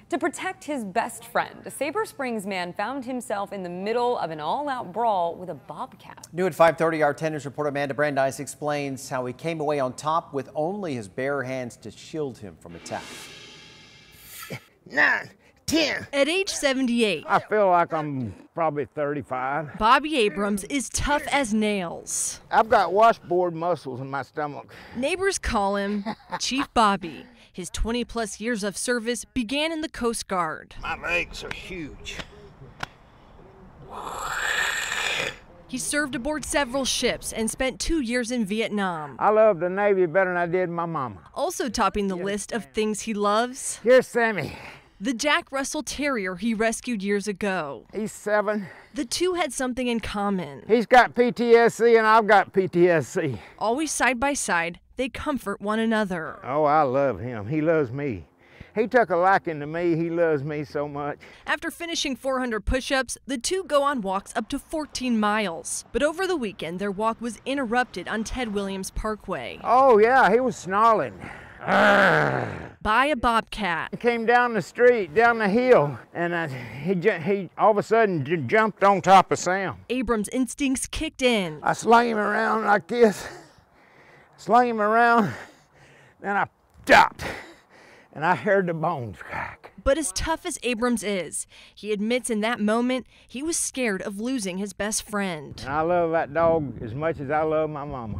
To protect his best friend, a Sabre Springs man found himself in the middle of an all-out brawl with a bobcat. New at 5:30, our 10 News reporter Amanda Brandeis explains how he came away on top with only his bare hands to shield him from attack. 9, 10. At age 78, I feel like I'm probably 35. Bobby Abrams is tough as nails. I've got washboard muscles in my stomach. Neighbors call him Chief Bobby. His 20-plus years of service began in the Coast Guard. My legs are huge. He served aboard several ships and spent 2 years in Vietnam. I love the Navy better than I did my mama. Also topping the list of things he loves, Here's Sammy. the Jack Russell Terrier he rescued years ago. He's 7. The two had something in common. He's got PTSD and I've got PTSD. Always side by side, they comfort one another. Oh, I love him. He loves me. He took a liking to me. He loves me so much. After finishing 400 push-ups, the two go on walks up to 14 miles. But over the weekend, their walk was interrupted on Ted Williams Parkway Oh, yeah, he was snarling. by a bobcat. He came down the street, down the hill, and he all of a sudden jumped on top of Sam. Abrams' instincts kicked in. I slung him around like this, slung him around, then I stopped, and I heard the bones crack. But as tough as Abrams is, he admits in that moment he was scared of losing his best friend. And I love that dog as much as I love my mama.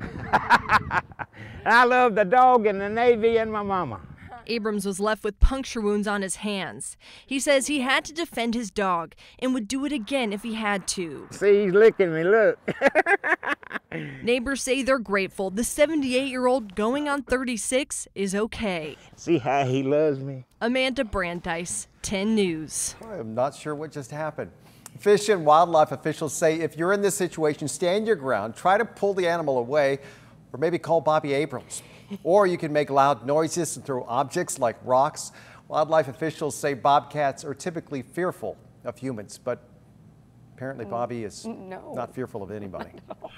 And I love the dog and the Navy and my mama. Abrams was left with puncture wounds on his hands. He says he had to defend his dog and would do it again if he had to. See, he's licking me, look. Neighbors say they're grateful the 78-year-old going on 36 is okay. See how he loves me? Amanda Brandeis, 10 News. I'm not sure what just happened. Fish and wildlife officials say if you're in this situation, stand your ground, try to pull the animal away, or maybe call Bobby Abrams. Or you can make loud noises and throw objects like rocks. Wildlife officials say bobcats are typically fearful of humans, but apparently Bobby is not fearful of anybody.